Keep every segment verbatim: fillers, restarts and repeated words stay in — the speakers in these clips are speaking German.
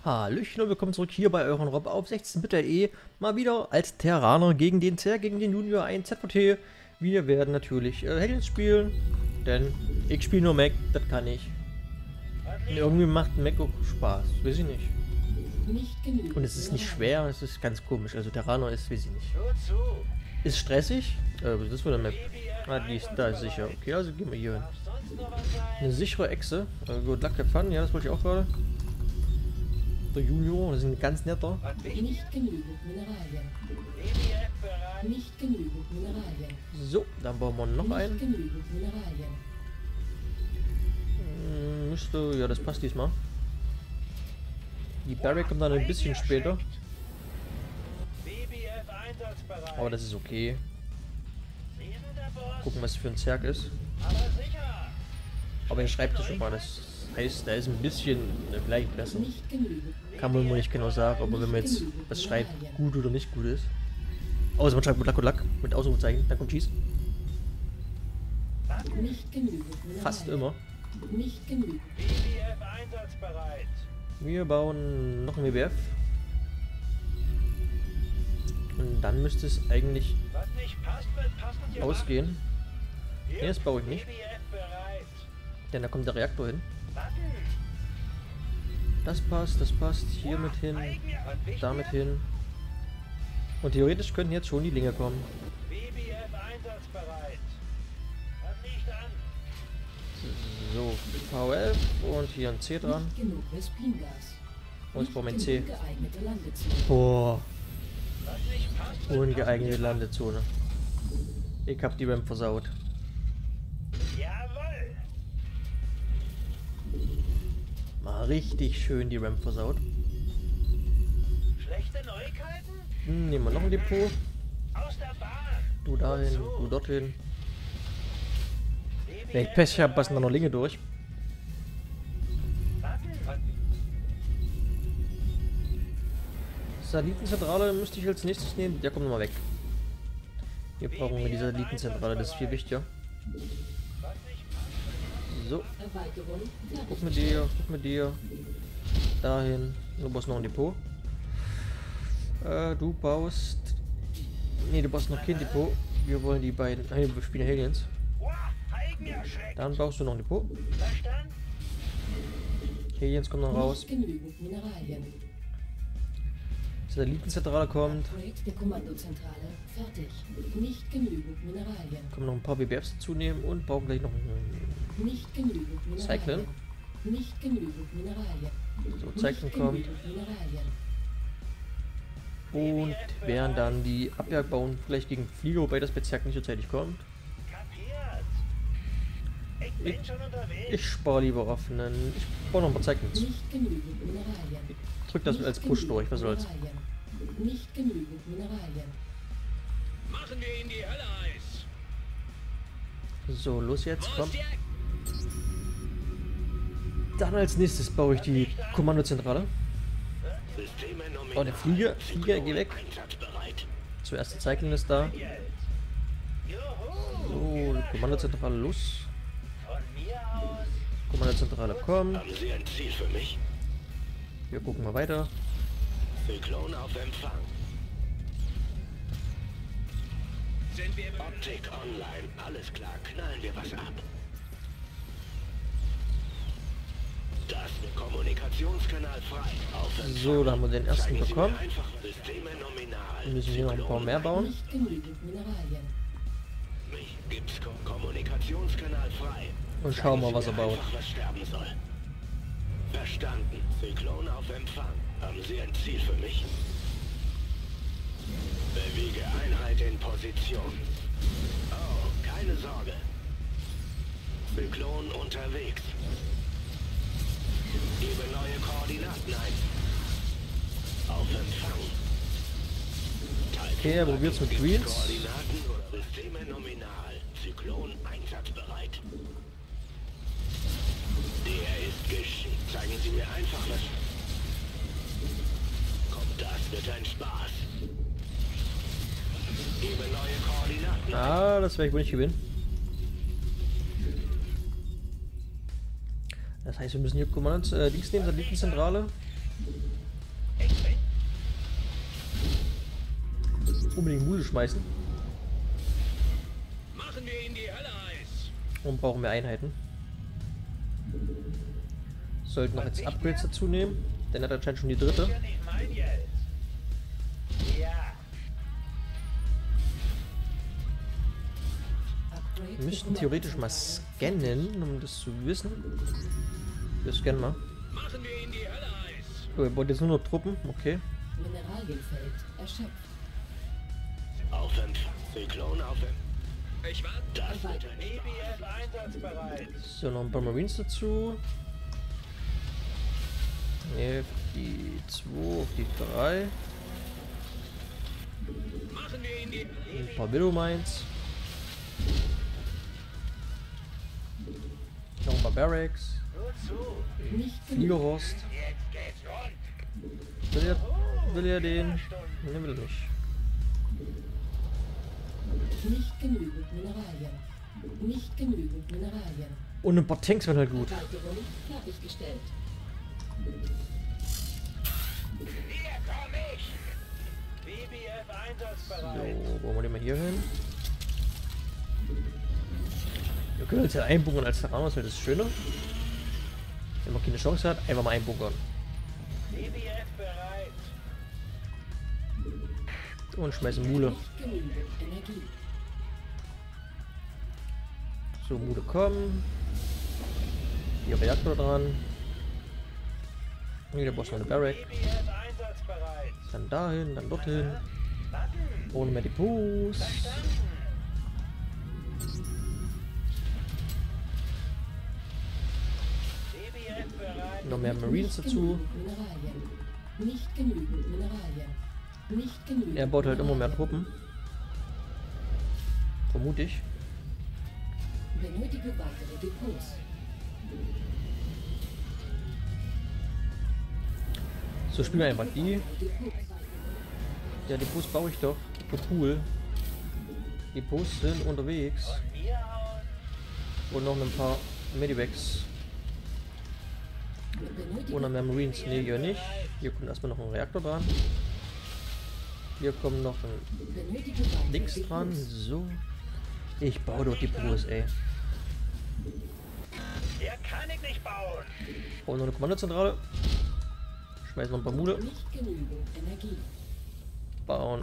Hallöchen und willkommen zurück hier bei euren Rob auf sechzehn Bit punkt de. Mal wieder als Terraner gegen den Zerg, gegen den Junior ein Z V T. Wir werden natürlich äh, Hellions spielen, denn ich spiele nur Mac, das kann ich. Und irgendwie macht Mac auch Spaß, weiß ich nicht. Und es ist nicht schwer, es ist ganz komisch. Also Terraner ist, weiß ich nicht. Ist stressig? Äh, was ist das für eine Map? Ah, die ist da ist sicher. Okay, also gehen wir hier hin. Eine sichere Echse. Äh, Good Luck, have fun. Ja, das wollte ich auch gerade. Der Junior, das ist ein ganz netter. Nicht genügend Mineralien. Nicht genügend Mineralien. So, dann bauen wir noch einen. Nicht genügend Mineralien. Hm, müsste, ja, das passt diesmal. Die Barrack kommt dann ein bisschen später. Aber das ist okay. Gucken, was für ein Zerg ist. Aber er schreibt es schon mal, das heißt, da ist ein bisschen vielleicht besser. Kann man wohl nicht genau sagen, aber wenn man jetzt was schreibt, gut oder nicht gut ist. Außer man schreibt Good Luck, Good Luck mit Ausrufezeichen, dann kommt Schieß. Fast immer. Nicht genügend. Wir bauen noch ein W B F. Und dann müsste es eigentlich ausgehen. Ne, das baue ich nicht. Denn da kommt der Reaktor hin. Das passt, das passt. Hier mit hin. Damit hin. Und theoretisch könnten jetzt schon die Linge kommen. So, V elf und hier ein C dran. Und ich brauche mein C. Boah. Ungeeignete Landezone. Ich hab die Ramp versaut. Mal richtig schön die Ramp versaut. Schlechte Neuigkeiten? Hm, nehmen wir noch ein Depot. Aus der Bahn. Du dahin, du dorthin. Wenn ich Pech habe, passen da noch Linge durch. Satellitenzentrale müsste ich als nächstes nehmen. Der kommt nochmal weg. Hier brauchen wir die Satellitenzentrale, das ist viel wichtiger. So. Guck mit dir, guck mit dir. Dahin. Du baust noch ein Depot. Äh, du baust. Ne, du baust noch kein Depot. Wir wollen die beiden. Nein, wir spielen Hellions. Dann baust du noch ein Depot. Hellions kommt noch raus. Satellitenzentrale kommt. Der Kommandozentrale fertig. Nicht genügend Mineralien. Können noch ein paar B B Fs dazu nehmen und brauchen gleich noch einen Nicht genügend Mineralien. Cyclen. Nicht genügend Mineralien. So, Cyclen kommt. Und werden dann die Abwehr bauen, vielleicht gegen Flieger, wobei das bei Zerg nicht so zeitig kommt. Ich, ich spare lieber auf einen. Ich baue noch ein paar Cyclens. Nicht genügend Mineralien. Ich drück das als Push durch, was soll's. Nicht genügend Mineralien. Machen wir ihn die Hölle heiß. So, los jetzt, komm. Dann als nächstes baue ich die Kommandozentrale. Oh, der Flieger, Flieger, geh weg. Zuerst die Cycling ist da. So, die Kommandozentrale los. Kommandozentrale kommt. Haben Sie ein Ziel für mich? Wir gucken mal weiter. Zyklon auf Empfang. Sind wir Optik online? Alles klar, knallen wir was ab. Das Kommunikationskanal frei. Auf Empfang. So, da haben wir den ersten Zeigen Sie bekommen. mir einfach Systeme nominal. Wir müssen hier noch ein paar mehr bauen. Nicht genügend Mineralien. Mich gibt's Ko Kommunikationskanal frei. Und schauen mal, Sagen was Sie er mir baut. einfach, was sterben soll. Verstanden. Zyklon auf Empfang. Haben Sie ein Ziel für mich? Bewege Einheit in Position. Oh, keine Sorge. Zyklon unterwegs. Gebe neue Koordinaten ein. Auf Empfang. Okay, er probiert's mit Greens. Koordinaten oder Systeme nominal. Zyklon einsatzbereit. Der ist geschickt. Zeigen Sie mir einfach was. Kommt, das wird ein Spaß. Gebe neue Koordinaten. Ah, das werde ich wohl nicht gewinnen. Das heißt, wir müssen hier Kommando, äh, Dings nehmen, Satellitenzentrale. Unbedingt Mule schmeißen. Machen wir ihn die Hölle heiß. Und brauchen wir Einheiten. Sollten noch jetzt Upgrades dazu nehmen. Denn er hat anscheinend schon die dritte. Ja, nicht mein Geld. Ja. Upgrade Wir müssten der theoretisch mal Kommandozentrale. scannen, um das zu wissen. Wir scannen mal. Machen wir ihn die Hölle heiß. Oh, er baut jetzt nur noch Truppen. Okay. Mineralienfeld erschöpft. Auf Empfang. Zyklon auf Empfang. Ich warte. Das wird ein B B F einsatzbereit. So, noch ein paar Marines dazu. Ne, die zwei auf die drei. Machen wir ihn die Ein paar Widow Mines. Noch ein paar Barracks. Nur zu. Nicht genug. Fliegerrost. Jetzt geht's rund. Will er, will er den? Ne, will er nicht. Nicht genügend Mineralien. Nicht genügend Mineralien. Und ein paar Tanks wären halt gut. Erweiterung fertiggestellt. Hier komm ich. B B F einsatzbereit. So, wollen wir den mal hier hin? Wir können uns ja einbunkern als Terraner, ist halt das Schöne. Wenn man keine Chance hat, einfach mal einbunkern. B B F bereit. Und schmeißen Mule. Nicht genügend Energie. So, Mule kommen. Hier Reaktor dran. Hier, da brauchst du noch eine Barrack. B B F einsatzbereit. Dann dahin, dann dorthin. Warten. Ohne mehr Depots. Verstanden. B B F bereit. Noch mehr Marines Nicht dazu. genügend Mineralien. Nicht genügend Mineralien. Nicht genügend. Er baut halt immer mehr Mineralien. Truppen. Vermute ich. Benötige weitere Depots. So, spielen wir einfach die. Depots. Ja, Depots baue ich doch. So cool. Depots sind unterwegs. Von mir aus. Und noch ein paar Medivacs. Benötige Und noch mehr Marines. Ne, hier nicht. Hier kommt erstmal noch ein Reaktor dran. Hier kommt noch ein benötige weitere links Depots. dran. So. Ich baue doch Depots, ey. Hier kann ich nicht bauen. Und noch eine Kommandozentrale. Schmeißen noch ein paar Mule. Nicht genügend Energie. Bauen.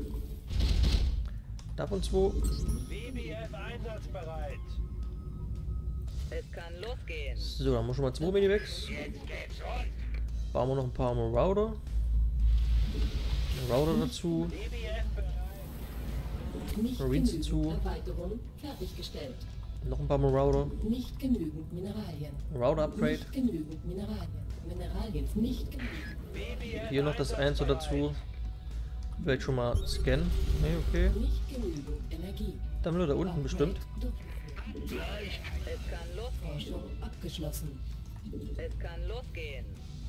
Davon zwei. B B F einsatzbereit. Es kann losgehen. So, dann haben wir schon mal zwei Medivacs. Jetzt geht's rund. Bauen wir noch ein paar Marauder. Marauder dazu. B B F bereit. Nicht Marines genügend dazu. Erweiterung fertiggestellt. Noch ein paar Marauder. Nicht genügend Mineralien. Marauder Upgrade. Nicht genügend Mineralien. Mineralien nicht genügend. B B F Hier noch das eins so dazu. Vielleicht schon mal scannen. Ne, okay. Nicht genügend Energie. Dann will er da unten bestimmt. Es kann losgehen. Forschung abgeschlossen. Es kann losgehen.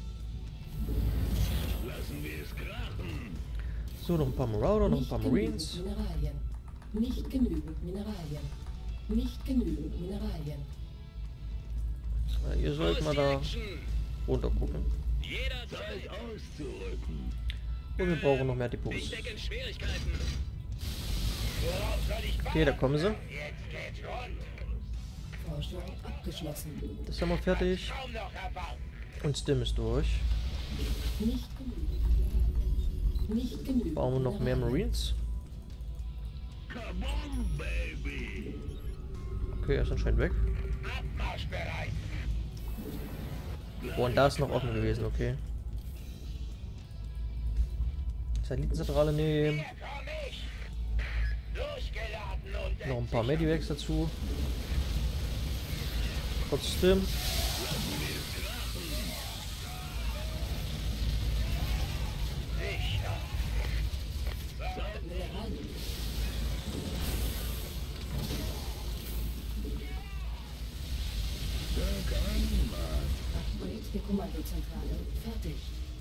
Lassen wir es krachen. So, noch ein paar Marauder, noch ein Nicht paar genügend Marines. Mineralien. Nicht genügend Mineralien. Nicht genügend Mineralien. Ja, ihr sollt mal da runter gucken. Jederzeit auszurücken. Und wir brauchen noch mehr Ich Depots. stecke in Schwierigkeiten. Worauf soll ich bauen? Okay, da kommen sie. Jetzt geht's rund. Forschung abgeschlossen. Das haben wir fertig. Kaum noch erbaut. Und Stim ist durch. Nicht genügend Mineralien. Nicht genügend Bauen wir noch mehr Mineralien. Marines. Kabum, Baby. Okay, er ist anscheinend weg. Abmarschbereit. Oh, und da ist noch offen gewesen, okay. Satellitenzentrale nehmen. Hier komm ich. Losgeladen und Noch ein paar Medivacs dazu. Trotzdem. sicher. Mineralien. Upgrade der Kommandozentrale fertig.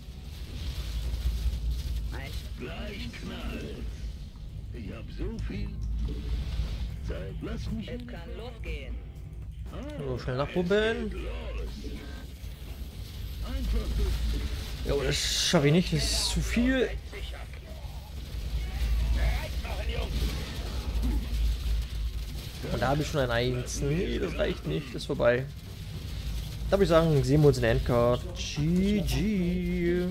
Ein Gleich knallt. Ich hab so viel Zeit. Lass mich Es kann losgehen. So, schnell nachpumpen. los. Einfach durch. Jo, das schaffe ich nicht, das ist zu viel. Und da habe ich schon ein Eins. Nee, das reicht nicht, das ist vorbei. Da würde ich sagen, sehen wir uns in der Endcard. G G.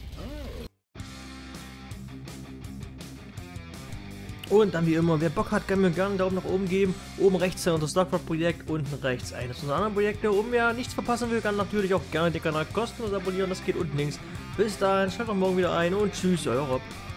Und dann wie immer, wer Bock hat, kann mir gerne einen Daumen nach oben geben. Oben rechts unter das StarCraft-Projekt, unten rechts eines unserer anderen Projekte. Und wer nichts verpassen will, kann natürlich auch gerne den Kanal kostenlos abonnieren. Das geht unten links. Bis dahin, schaltet auch morgen wieder ein und tschüss, euer Rob.